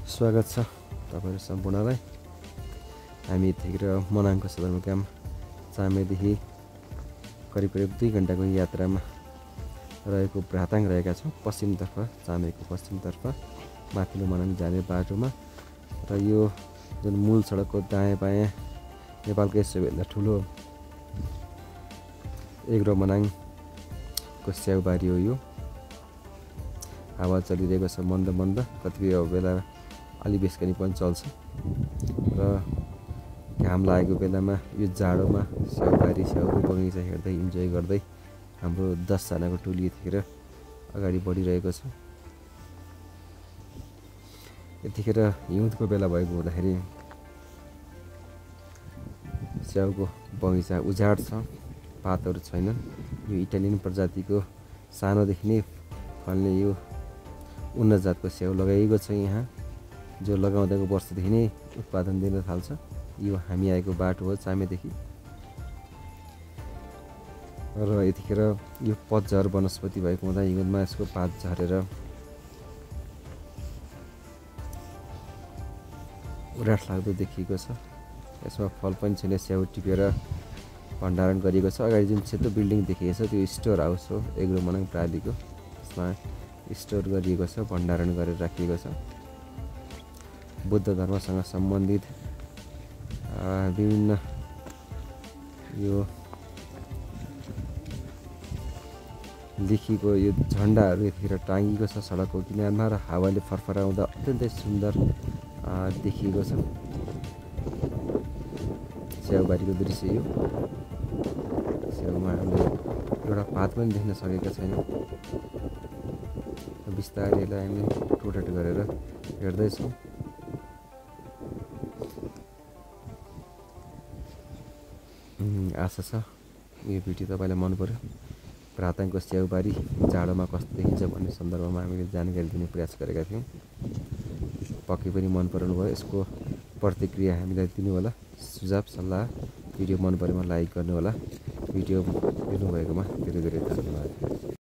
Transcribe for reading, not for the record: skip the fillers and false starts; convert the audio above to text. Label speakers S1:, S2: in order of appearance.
S1: स्वागत छ तपाईहरु सम्पूर्णलाई। हामी यतिखेर मनाङको सदरमुकाम चामेदेखि करिब 2 घण्टाको यात्रामा रहेको भ्राताङ रहेका छौं। पश्चिमतर्फ चामेको पश्चिमतर्फ माथिल्लो मनाङ जाने बाटोमा र यो जुन मूल सडकको दायाँ बायाँ नेपालकै सबैभन्दा ठुलो एग्रोमनाङको स्याउबारी हो। यो हावा चलिरहेको छ मन्द मन्द, कतिपय बेला अलि बेस्कनी पनि चल्छ र घाम लागेको बेलामा यो जाडोमा स्याउबारी स्याउको बगैँचा हेर्दै इन्जोय गर्दै हाम्रो 10 जनाको टोली यतिखेर अगाडि बढिरहेको छ। यतिखेर हिउँदको बेला भएको हुँदाखेरि स्याउको बगैँचा उजाड छ, पातहरू छैनन्। यो इटालियन प्रजातिको सानोदेखि नै फल्ने यो उन्नत जातको स्याउ लगाइएको छ यहाँ, जो लगाउँदाको वर्षदेखि नै उत्पादन दिन थाल्छ। यो हामी आएको बाटो हो चामेदेखि र यतिखेर यो पतझर वनस्पति भएको हुँदा हिउँदमा यसको पात झरेर उराठ लाग्दो देखिएको छ। यसमा फल पनि छैन, स्याउ टिपेर भण्डारण गरिएको छ। अगाडि जुन सेतो बिल्डिङ देखिएको छ त्यो स्टोर हाउस हो एग्रोमनाङ प्रालीको। यसमा स्टोर गरिएको छ, भण्डारण गरेर राखिएको छ। बुद्ध धर्मसँग सम्बन्धित विभिन्न यो लेखिएको यो झन्डाहरू यतिखेर टाँगिएको छ सडकको किनारमा र हावाले फरफराउँदा अत्यन्तै सुन्दर देखिएको छ। स्याउबारीको दृश्य यो। स्याउमा हामीले एउटा पात पनि देख्न सकेका छैनौँ। बिस्तारै यसलाई हामीले टोटट गरेर हेर्दैछौँ। आशा छ यो भिडियो तपाईँलाई मन पर्यो। भ्राताङको स्याउबारी जाडोमा कस्तो देखिन्छ भन्ने सन्दर्भमा हामीले जानकारी दिने प्रयास गरेका थियौँ। पक्कै पनि मन पराउनु भयो। यसको प्रतिक्रिया हामीलाई दिनु होला, सुझाव सल्लाह। भिडियो मन परेमा लाइक गर्नु होला। भिडियो हेर्नुभएकोमा धेरै धेरै धन्यवाद।